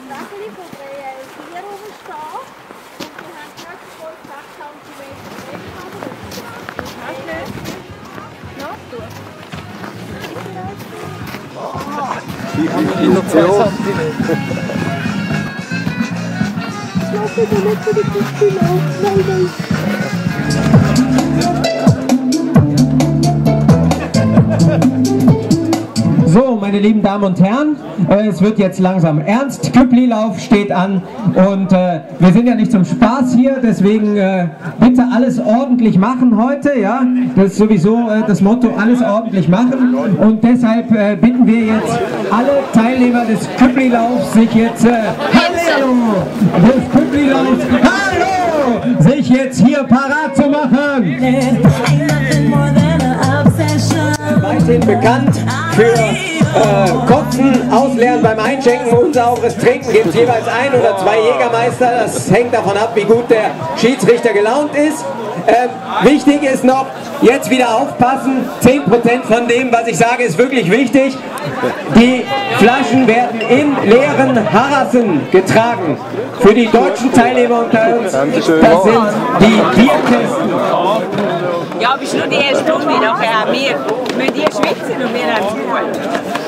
Wägeli von der Vier rumstehen. Und wir haben gerade 5 Meter. So, meine lieben Damen und Herren, es wird jetzt langsam ernst. Küppli-Lauf steht an und wir sind ja nicht zum Spaß hier, deswegen bitte alles ordentlich machen heute, ja. Das ist sowieso das Motto, alles ordentlich machen, und deshalb bitten wir jetzt alle Teilnehmer des Küppli-Laufs, sich jetzt sich jetzt hier parat zu machen. Weithin bekannt für Kotzen, Ausleeren beim Einschenken, unsauberes Trinken. Gibt es jeweils 1 oder 2 Jägermeister. Das hängt davon ab, wie gut der Schiedsrichter gelaunt ist. Wichtig ist noch, jetzt wieder aufpassen, 10% von dem, was ich sage, ist wirklich wichtig. Die Flaschen werden in leeren Harassen getragen. Für die deutschen Teilnehmer unter uns, das sind die Bierkästen. Ja, aber es ist nur die erste Stunde, nachher haben wir müssen die schwitzen und wir haben es gut.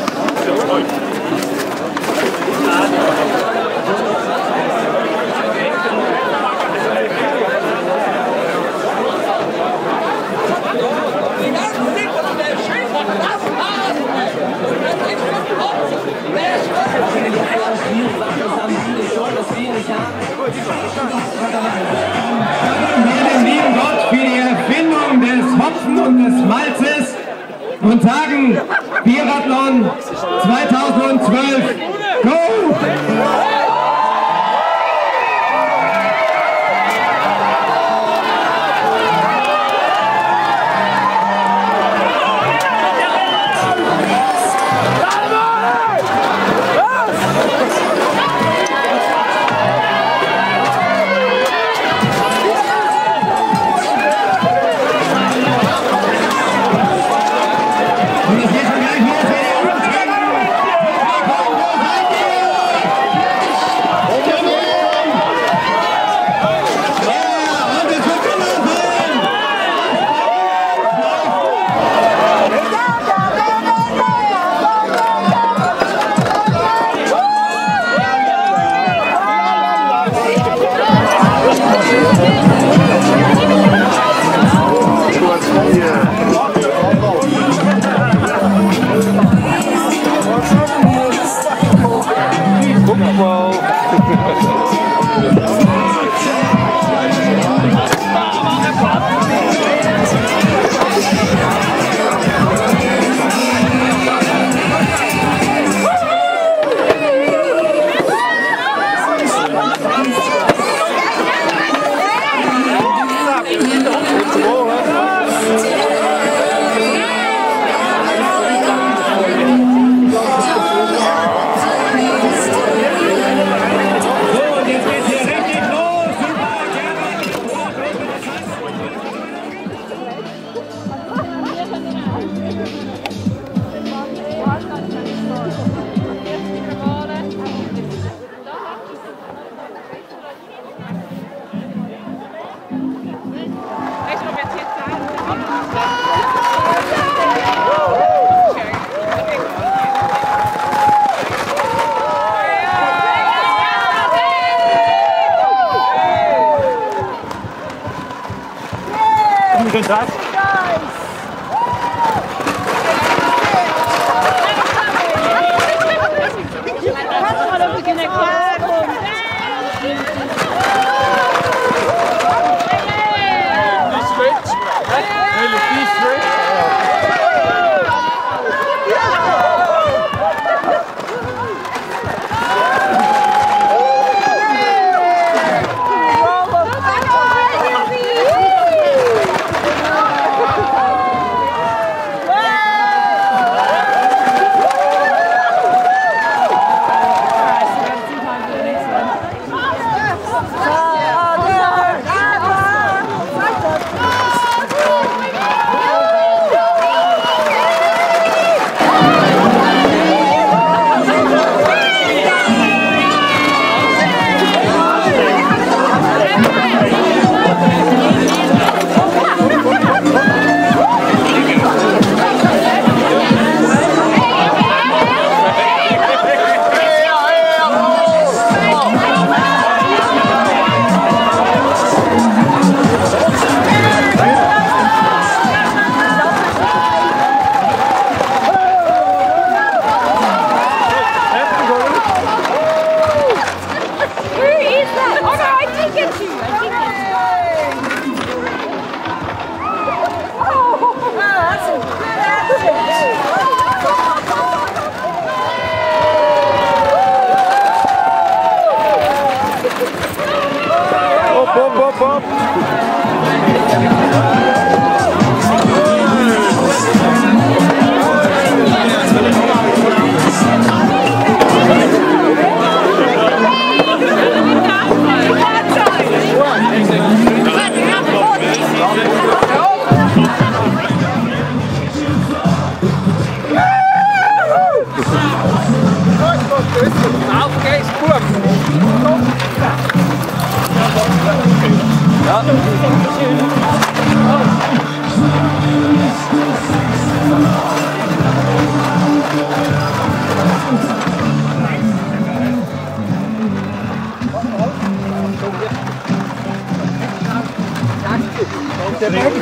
Den lieben Gott für die Erfindung des Hopfen und des Malzes und sagen Biathlon 2012 Go!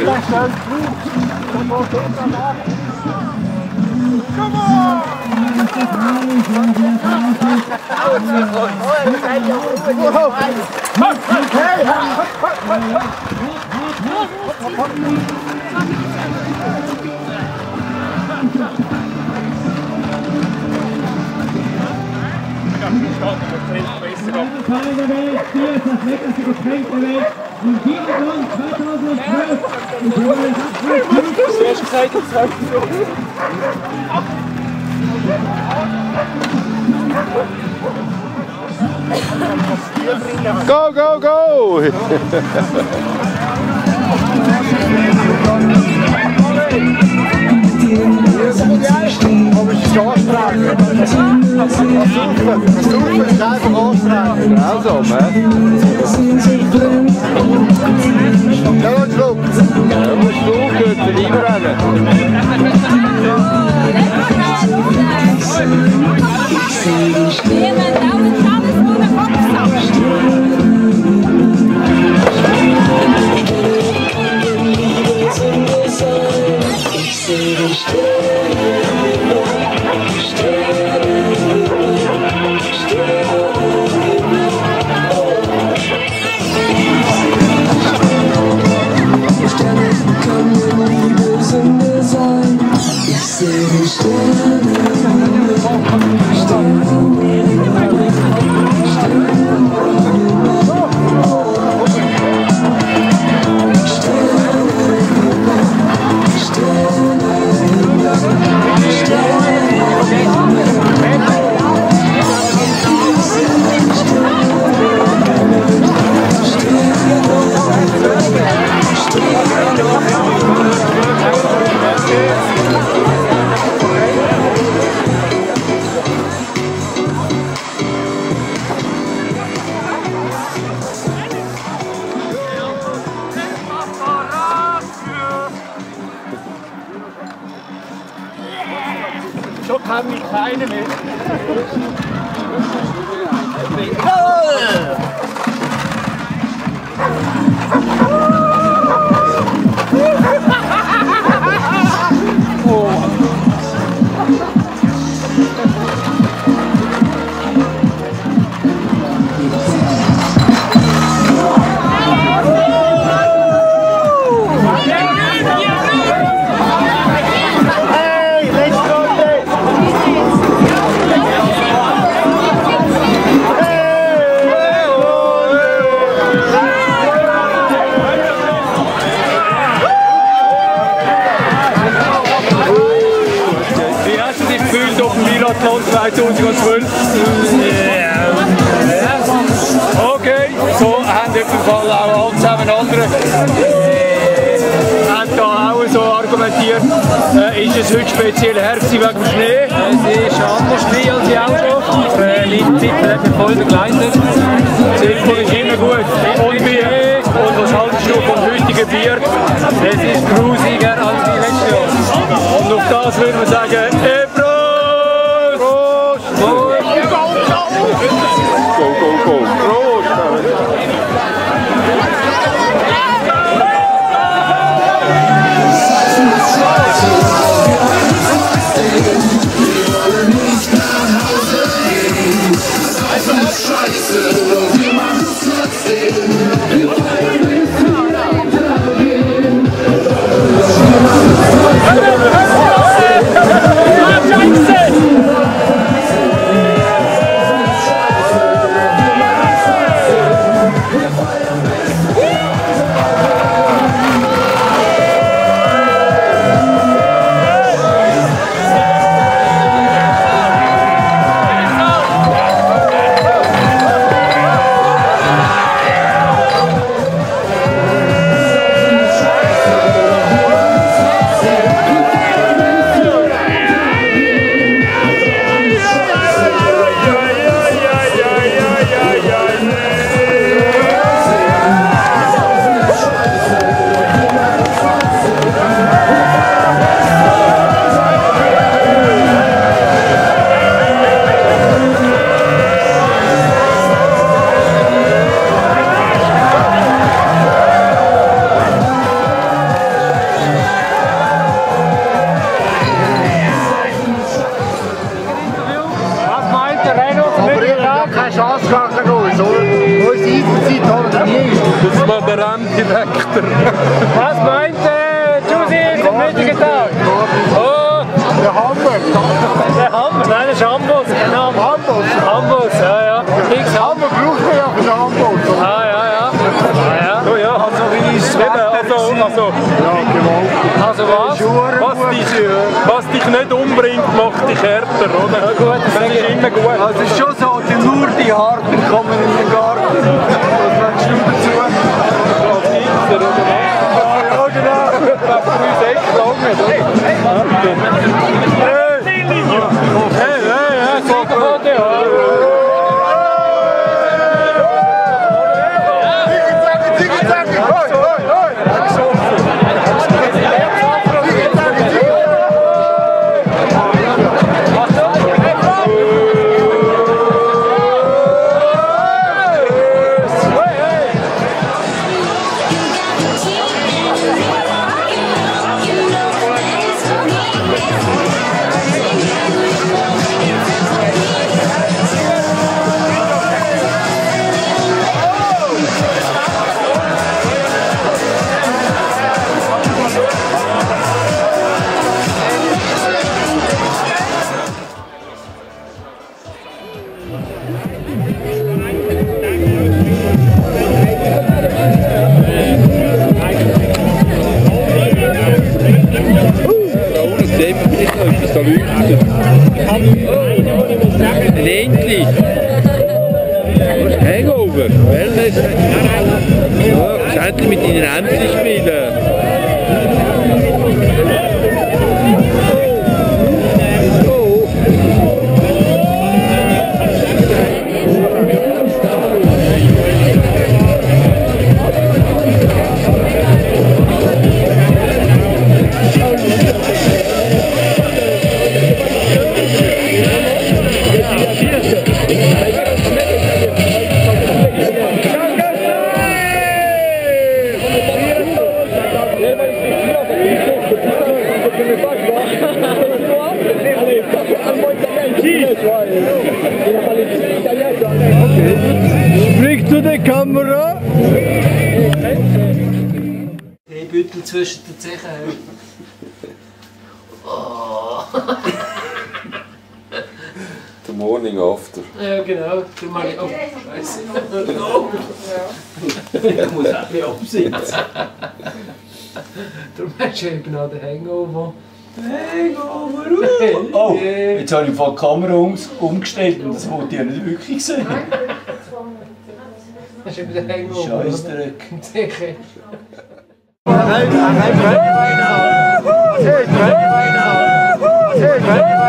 Go, go, go! Also, man. Ja, Schluck. Ja, Schluck, geht reinrennen. So kann mich keiner mehr. Biathlon 2012. Okay, so haben in dem Fall auch alle zusammen andere haben da auch so argumentiert. Ist es heute speziell Herbst wegen dem Schnee? Es ist anders Schnee als die Auto. Lindzeit hat voll begleitet. Das Tempo ist immer gut. Und was haltest du vom heutigen Bier? Es ist grusiger als die letzte Jahr. Und auf das würde man sagen, Go, go, go. Prost! Scheiße, wir machen es trotzdem. Wir wollen Zeit oder nie. Das ist mal der Renndirektor. Was meint Giussi zum heutigen Tag? Oh, Der Hammer. der Hammer, nein, das ist Ambos, genau. Ambos, ja. Hammer braucht man ja für den Hamburg. Ah, ja. Oh, ja, also wie ist also was dich nicht umbringt, macht dich härter, oder? Ja, gut, das ist immer gut. Also es ist schon so, nur die Harten kommen in den Garten. Was meinst du dazu? Ja, genau. Das 3,6 lang nicht, oder? Hey, Siegerfoto, ja. Endlich! Hangover! Wellness! Ja, kannst du mit deinen Händen spielen? Sprich zu der Kamera. Hey, Büttel zwischen den Zehen. The morning after. Ja, genau. Du meinst, oh, Scheiße. Ich muss auch wieder absitzen. Darum hast du eben auch den Hangover. Hangover! Oh, jetzt habe ich die Kamera umgestellt und das wollte ich ja nicht wirklich sehen. Das ist eben der Hangover. Scheissdreck. Hey,